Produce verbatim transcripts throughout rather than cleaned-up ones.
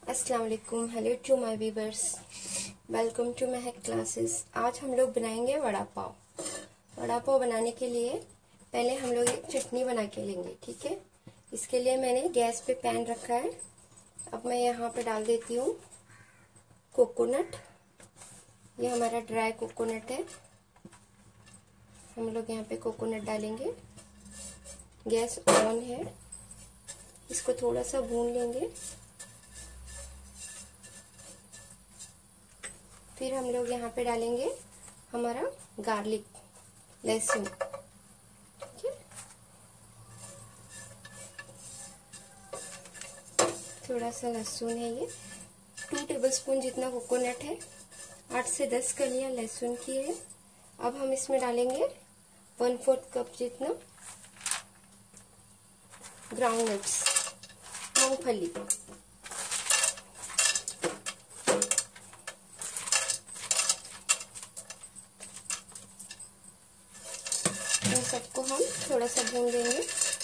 अस्सलाम वालेकुम। Hello to my viewers, welcome to Mehak classes. आज हम लोग बनाएंगे वड़ा पाव। वड़ा पाव बनाने के लिए पहले हम लोग एक चटनी बना के लेंगे, ठीक है। इसके लिए मैंने गैस पे पैन रखा है। अब मैं यहाँ पे डाल देती हूँ कोकोनट। ये हमारा ड्राई कोकोनट है। हम लोग यहाँ पे कोकोनट डालेंगे। गैस ऑन है। इसको थोड़ा सा भून लेंगे। फिर हम लोग यहाँ पे डालेंगे हमारा गार्लिक, लहसुन, ठीक है। थोड़ा सा लहसुन है, ये टू टेबलस्पून जितना कोकोनट है। आठ से दस कलियां लहसुन की है। अब हम इसमें डालेंगे वन फोर्थ कप जितना ग्राउंड नट्स, मूंगफली। इन सबको हम थोड़ा सा भून देंगे।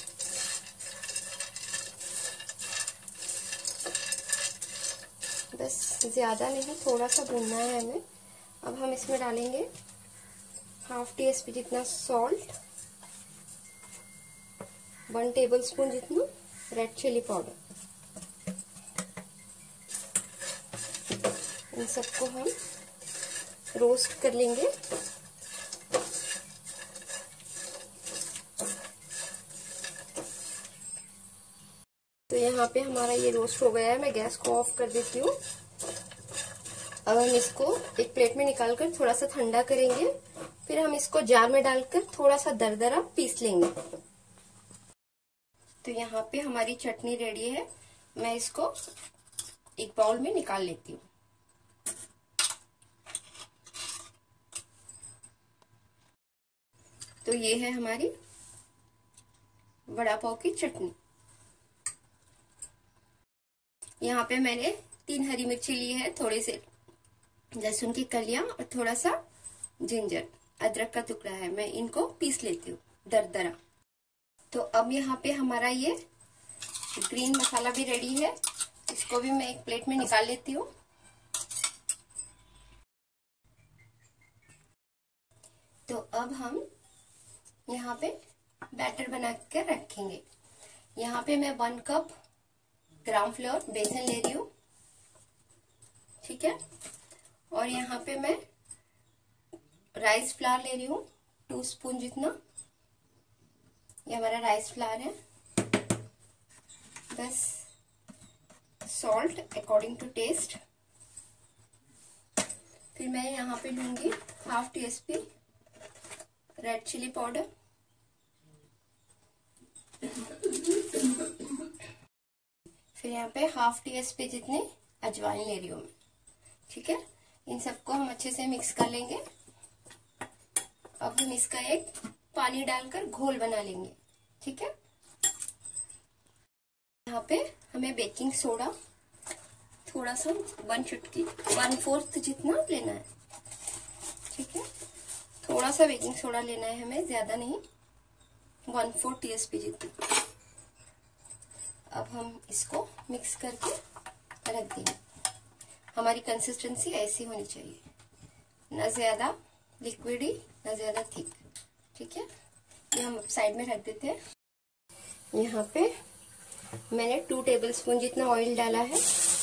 बस ज्यादा नहीं, थोड़ा सा भूनना है हमें। अब हम इसमें डालेंगे हाफ टी स्पून जितना सॉल्ट, वन टेबल स्पून जितना रेड चिली पाउडर। इन सबको हम रोस्ट कर लेंगे। तो यहाँ पे हमारा ये रोस्ट हो गया है। मैं गैस को ऑफ कर देती हूँ। अब हम इसको एक प्लेट में निकालकर थोड़ा सा ठंडा करेंगे। फिर हम इसको जार में डालकर थोड़ा सा दरदरा पीस लेंगे। तो यहाँ पे हमारी चटनी रेडी है। मैं इसको एक बाउल में निकाल लेती हूँ। तो ये है हमारी वड़ा पाव की चटनी। यहाँ पे मैंने तीन हरी मिर्ची ली है, थोड़े से लहसुन की कलियां और थोड़ा सा जिंजर, अदरक का टुकड़ा है। मैं इनको पीस लेती हूँ दरदरा। तो अब यहाँ पे हमारा ये ग्रीन मसाला भी रेडी है। इसको भी मैं एक प्लेट में निकाल लेती हूँ। तो अब हम यहाँ पे बैटर बना कर रखेंगे। यहाँ पे मैं वन कप ग्राम फ्लोर बेसन ले रही हूँ, ठीक है। और यहाँ पे मैं राइस फ्लावर ले रही हूँ, टू स्पून जितना। ये हमारा राइस फ्लावर है। बस सॉल्ट अकॉर्डिंग टू टेस्ट। फिर मैं यहाँ पे लूंगी half teaspoon red chilli powder. फिर यहाँ पे हाफ टी स्पून जितने अजवाइन ले रही हूँ मैं, ठीक है। इन सबको हम अच्छे से मिक्स कर लेंगे। अब हम इसका एक पानी डालकर घोल बना लेंगे, ठीक है। यहाँ पे हमें बेकिंग सोडा थोड़ा सा वन चुटकी, वन फोर्थ जितना लेना है, ठीक है। थोड़ा सा बेकिंग सोडा लेना है हमें, ज्यादा नहीं, वन फोर्थ टी स्पून जितना। अब हम इसको मिक्स करके रख देंगे। हमारी कंसिस्टेंसी ऐसी होनी चाहिए, ना ज्यादा लिक्विडी ना ज्यादा थिक, ठीक है। ये हम साइड में रख देते हैं। यहाँ पे मैंने टू टेबलस्पून जितना ऑयल डाला है।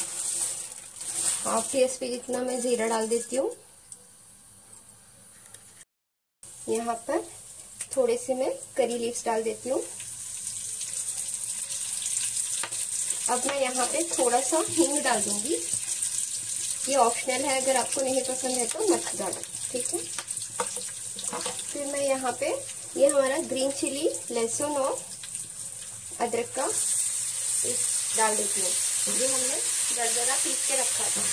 हाफ टी स्पून जितना मैं जीरा डाल देती हूँ। यहाँ पर थोड़े से मैं करी लीव्स डाल देती हूँ। अब मैं यहाँ पे थोड़ा सा हींग डाल दूंगी। ये ऑप्शनल है, अगर आपको नहीं पसंद है तो मत डालो, ठीक है। फिर मैं यहाँ पे ये हमारा ग्रीन चिली, लहसुन और अदरक का पेस्ट डाल देती हूँ। ये हमने दरदरा पीस के रखा था।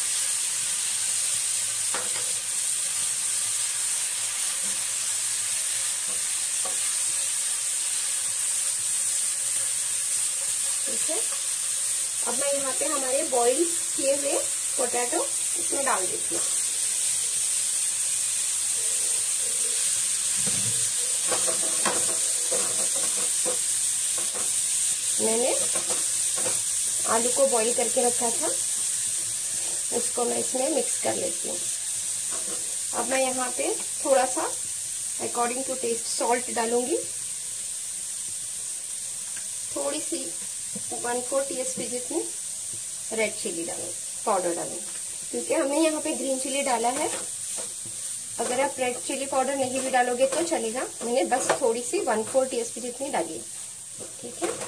ठीक है। अब मैं यहाँ पे हमारे बॉईल किए हुए पोटैटो इसमें डाल देती हूँ। मैंने आलू को बॉईल करके रखा था, उसको मैं इसमें मिक्स कर लेती हूँ। अब मैं यहाँ पे थोड़ा सा अकॉर्डिंग टू टेस्ट सॉल्ट डालूंगी, थोड़ी सी वन फोर टी स्पून जितनी रेड चिली डालूंगी, पाउडर डालूंगी, क्योंकि हमने यहाँ पे ग्रीन चिली डाला है। अगर आप रेड चिली पाउडर नहीं भी डालोगे तो चलेगा, मैंने बस थोड़ी सी वन फोर टी स्पून जितनी डाली है। ठीक है,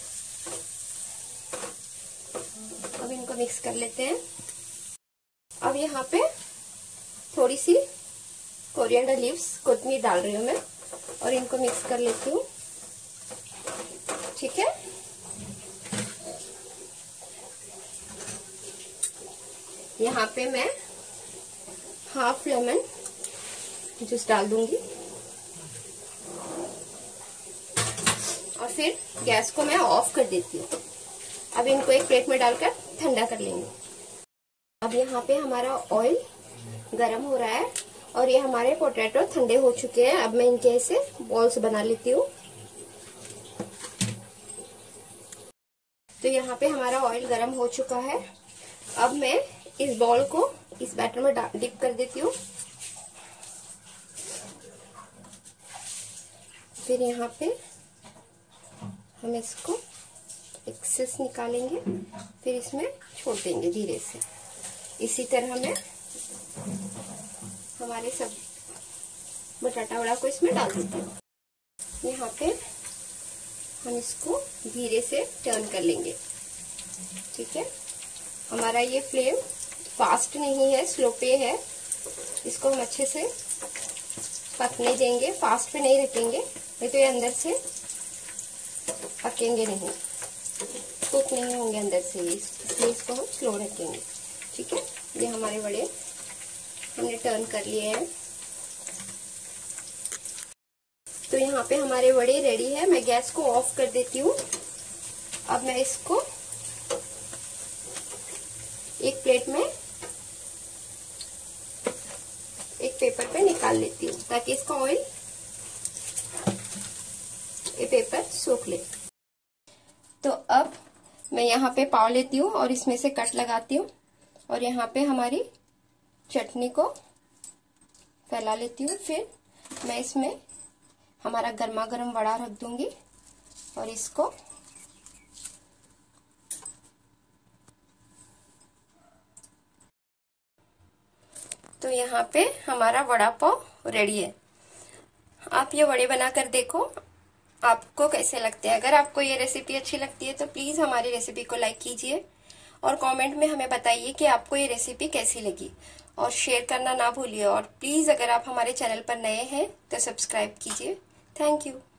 अब इनको मिक्स कर लेते हैं। अब यहाँ पे थोड़ी सी कोरिएंडर लीव्स, कोथिमीर डाल रही हूँ मैं, और इनको मिक्स कर लेती हूँ। ठीक है, यहाँ पे मैं हाफ लेमन जूस डाल दूंगी और फिर गैस को मैं ऑफ कर देती हूँ। अब इनको एक प्लेट में डालकर ठंडा कर लेंगे। अब यहाँ पे हमारा ऑयल गरम हो रहा है और ये हमारे पोटैटो ठंडे हो चुके हैं। अब मैं इनके ऐसे बॉल्स बना लेती हूँ। तो यहाँ पे हमारा ऑयल गरम हो चुका है। अब मैं इस बॉल को इस बैटर में डिप कर देती हूँ। फिर यहाँ पे हम इसको एक्सेस निकालेंगे, फिर इसमें छोड़ देंगे धीरे से। इसी तरह मैं हमारे सब बटाटा वड़ा को इसमें डाल देती हूँ। यहाँ पे हम इसको धीरे से टर्न कर लेंगे। ठीक है, हमारा ये फ्लेम फास्ट नहीं है, स्लो पे है। इसको हम अच्छे से पकने देंगे, फास्ट पे नहीं रखेंगे, नहीं तो ये अंदर से पकेंगे नहीं, कुक नहीं होंगे अंदर से, इसलिए इसको हम स्लो रखेंगे। ठीक है, ये हमारे वड़े हमने टर्न कर लिए हैं। तो यहाँ पे हमारे वड़े रेडी है। मैं गैस को ऑफ कर देती हूँ। अब मैं इसको एक प्लेट में, एक पेपर पे निकाल लेती हूँ ताकि इसका ऑयल ये पेपर सूख ले। तो अब मैं यहाँ पे पाव लेती हूँ और इसमें से कट लगाती हूँ और यहाँ पे हमारी चटनी को फैला लेती हूँ। फिर मैं इसमें हमारा गर्मा गर्म वड़ा रख दूंगी और इसको तो यहाँ पे हमारा वड़ा पाव रेडी है। आप ये वड़े बनाकर देखो, आपको कैसे लगते हैं। अगर आपको ये रेसिपी अच्छी लगती है तो प्लीज हमारी रेसिपी को लाइक कीजिए और कमेंट में हमें बताइए कि आपको ये रेसिपी कैसी लगी, और शेयर करना ना भूलिए। और प्लीज अगर आप हमारे चैनल पर नए हैं तो सब्सक्राइब कीजिए। Thank you.